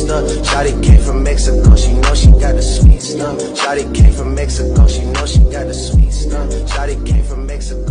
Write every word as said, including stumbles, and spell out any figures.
stuff. Shawty came from Mexico, she know she got the sweet stuff. Shawty came from Mexico, she know she got the sweet stuff. Shawty came from Mexico.